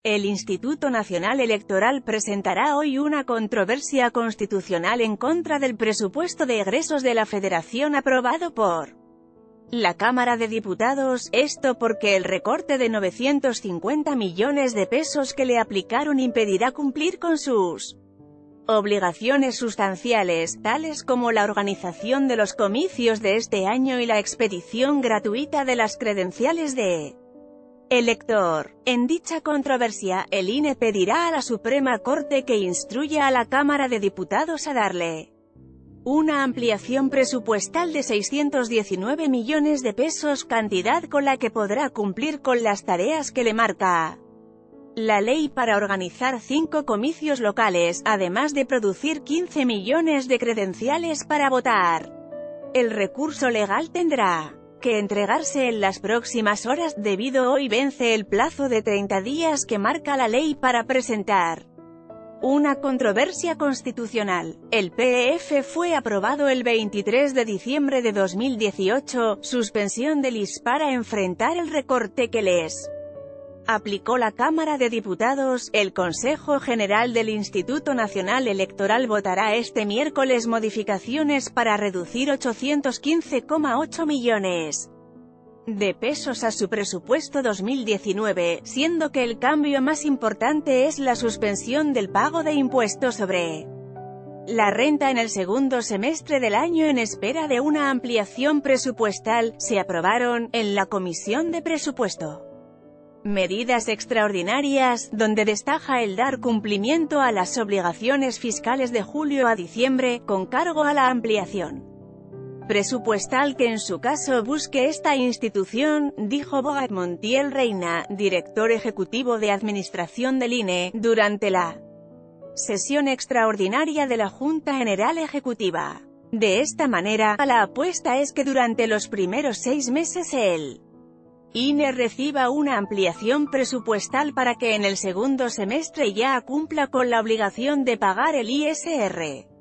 El Instituto Nacional Electoral presentará hoy una controversia constitucional en contra del presupuesto de egresos de la Federación aprobado por la Cámara de Diputados, esto porque el recorte de 950 millones de pesos que le aplicaron impedirá cumplir con sus obligaciones sustanciales, tales como la organización de los comicios de este año y la expedición gratuita de las credenciales de elector. En dicha controversia, el INE pedirá a la Suprema Corte que instruya a la Cámara de Diputados a darle una ampliación presupuestal de 619 millones de pesos, cantidad con la que podrá cumplir con las tareas que le marca la ley para organizar 5 comicios locales, además de producir 15 millones de credenciales para votar. El recurso legal tendrá que entregarse en las próximas horas, debido hoy vence el plazo de 30 días que marca la ley para presentar una controversia constitucional. El PEF fue aprobado el 23 de diciembre de 2018, suspensión del IS para enfrentar el recorte que les aplicó la Cámara de Diputados. El Consejo General del Instituto Nacional Electoral votará este miércoles modificaciones para reducir 815,8 millones de pesos a su presupuesto 2019, siendo que el cambio más importante es la suspensión del pago de impuestos sobre la renta en el segundo semestre del año en espera de una ampliación presupuestal. Se aprobaron, en la Comisión de Presupuesto, medidas extraordinarias, donde destaca el dar cumplimiento a las obligaciones fiscales de julio a diciembre, con cargo a la ampliación presupuestal que en su caso busque esta institución, dijo Boat Montiel Reina, director ejecutivo de Administración del INE, durante la sesión extraordinaria de la Junta General Ejecutiva. De esta manera, la apuesta es que durante los primeros 6 meses el INE reciba una ampliación presupuestal para que en el segundo semestre ya cumpla con la obligación de pagar el ISR.